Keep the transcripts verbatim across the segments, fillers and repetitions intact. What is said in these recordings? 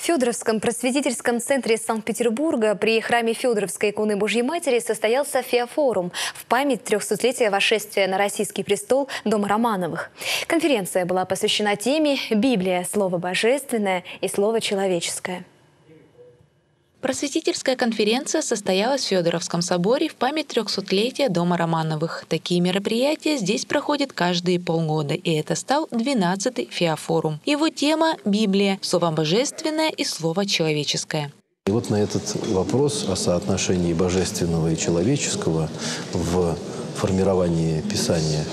В Федоровском просветительском центре Санкт-Петербурга при храме Федоровской иконы Божьей Матери состоялся Феофорум в память трехсотлетия восшествия на российский престол дома Романовых. Конференция была посвящена теме «Библия. Слово божественное и слово человеческое». Просветительская конференция состоялась в Федоровском соборе в память трехсотлетия дома Романовых. Такие мероприятия здесь проходят каждые полгода, и это стал двенадцатый Феофорум. Его тема – Библия, слово божественное и слово человеческое. И вот на этот вопрос о соотношении божественного и человеческого в формировании Писания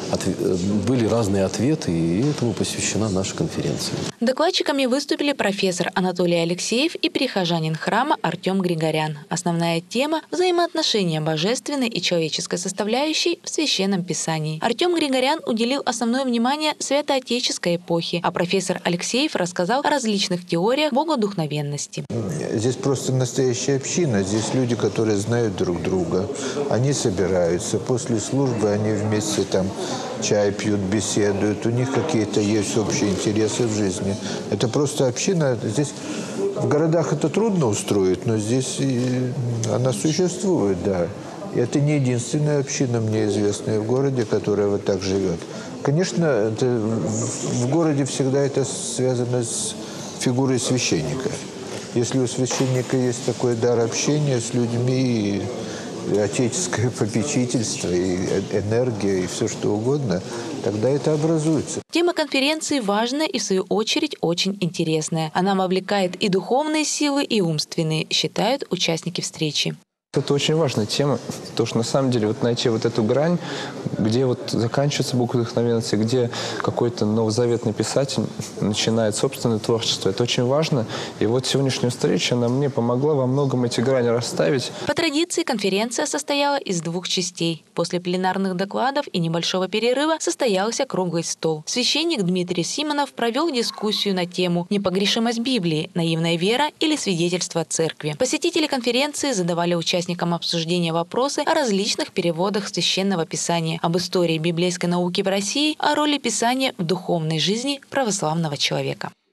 были разные ответы, и этому посвящена наша конференция. Докладчиками выступили профессор Анатолий Алексеев и прихожанин храма Артем Григорян. Основная тема – взаимоотношения божественной и человеческой составляющей в Священном Писании. Артем Григорян уделил основное внимание святоотеческой эпохе, а профессор Алексеев рассказал о различных теориях богодухновенности. Здесь просто настоящая община, здесь люди, которые знают друг друга, они собираются, после службы они вместе там чай пьют, беседуют, у них какие-то есть общие интересы в жизни. Это просто община. Здесь в городах это трудно устроить, но здесь она существует, да. И это не единственная община, мне известная в городе, которая вот так живет. Конечно, это, в городе всегда это связано с фигурой священника. Если у священника есть такой дар общения с людьми, и отеческое попечительство, и энергия, и все что угодно, тогда это образуется. Тема конференции важная и, в свою очередь, очень интересная. Она вовлекает и духовные силы, и умственные, считают участники встречи. Это очень важная тема, потому что на самом деле вот найти вот эту грань, где вот заканчивается богодухновенность, где какой-то новозаветный писатель начинает собственное творчество. Это очень важно. И вот сегодняшняя встреча, она мне помогла во многом эти грани расставить. По традиции конференция состояла из двух частей. После пленарных докладов и небольшого перерыва состоялся круглый стол. Священник Дмитрий Симонов провел дискуссию на тему «Непогрешимость Библии. Наивная вера или свидетельство церкви». Посетители конференции задавали участникам обсуждения вопросы о различных переводах Священного Писания, об истории библейской науки в России, о роли Писания в духовной жизни православного человека.